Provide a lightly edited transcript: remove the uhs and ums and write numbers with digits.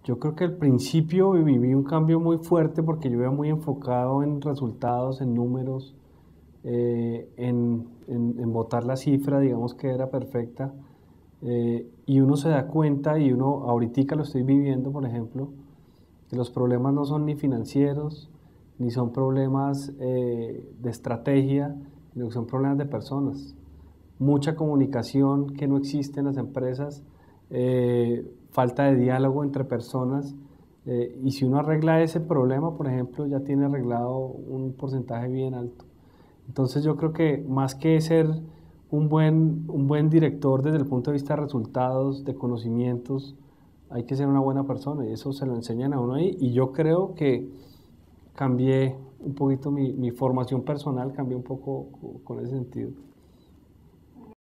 Yo creo que al principio viví un cambio muy fuerte porque yo iba muy enfocado en resultados, en números, en botar la cifra, digamos que era perfecta. Y uno se da cuenta, y uno ahorita lo estoy viviendo, por ejemplo, que los problemas no son ni financieros, ni son problemas de estrategia, sino que son problemas de personas. Mucha comunicación que no existe en las empresas, falta de diálogo entre personas, y si uno arregla ese problema, por ejemplo, ya tiene arreglado un porcentaje bien alto. Entonces yo creo que más que ser un buen director desde el punto de vista de resultados, de conocimientos, hay que ser una buena persona y eso se lo enseñan a uno ahí. Y yo creo que cambié un poquito mi formación personal, cambié un poco con ese sentido.